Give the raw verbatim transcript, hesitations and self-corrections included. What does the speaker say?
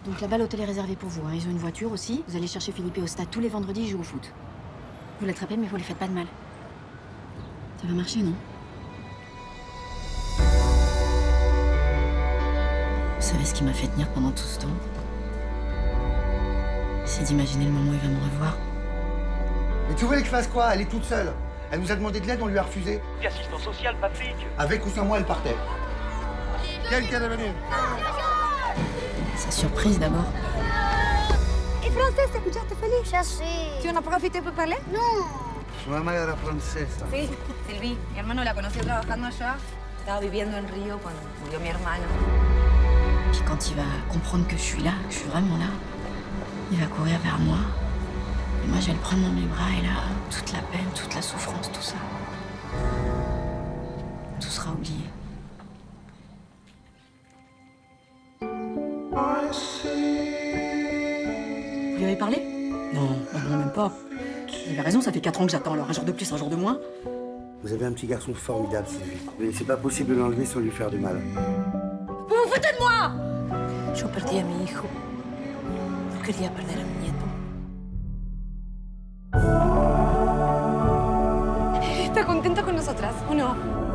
Donc la balle l'hôtel est réservée pour vous. Hein. Ils ont une voiture aussi. Vous allez chercher Philippe au stade tous les vendredis, il joue au foot. Vous l'attrapez, mais vous lui faites pas de mal. Ça va marcher, non? Vous savez ce qui m'a fait tenir pendant tout ce temps? C'est d'imaginer le moment où il va me revoir. Mais tu voulais que je fasse quoi? Elle est toute seule. Elle nous a demandé de l'aide, on lui a refusé. Assistant social, Patrick. Avec ou sans moi, elle partait. Quelqu'un est venu. Sa surprise d'abord. ¿Es francés? ¿Escuchaste, Félix? Ya sé. ¿Tu en profité pour parler? No. Su mamá era francesa. Sí, Silvi. Mi hermano la conoció trabajando allá. Estaba viviendo en Río cuando murió mi hermano. Puis quand il va comprendre que je suis là, que je suis vraiment là, il va courir vers moi. Et moi, je vais le prendre dans mes bras et là, toute la peine, toute la souffrance, tout ça, tout sera oublié. Vous lui avez parlé? Non, non, même pas. Vous avez raison, ça fait quatre ans que j'attends, alors un jour de plus, un jour de moins. Vous avez un petit garçon formidable, Sylvie. Mais c'est pas possible de l'enlever sans lui faire du mal. Vous vous foutez de moi! Yo perdí a mi hijo. No quería perder a mi nieto. ¿Está contento con nosotras o no?